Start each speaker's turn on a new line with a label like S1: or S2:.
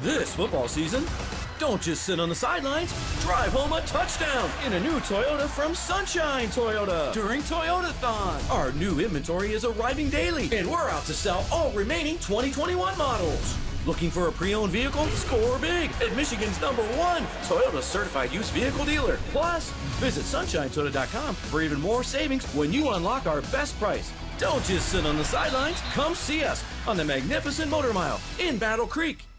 S1: This football season, don't just sit on the sidelines. Drive home a touchdown in a new Toyota from Sunshine Toyota during Toyotathon. Our new inventory is arriving daily, and we're out to sell all remaining 2021 models. Looking for a pre-owned vehicle? Score big at Michigan's #1 Toyota certified used vehicle dealer. Plus, visit sunshinetoyota.com for even more savings when you unlock our best price. Don't just sit on the sidelines. Come see us on the magnificent Motor Mile in Battle Creek.